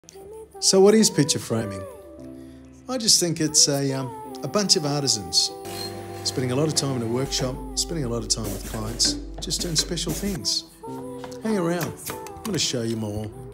So what is picture framing? I just think it's a bunch of artisans spending a lot of time in a workshop, spending a lot of time with clients, just doing special things. Hang around, I'm going to show you more.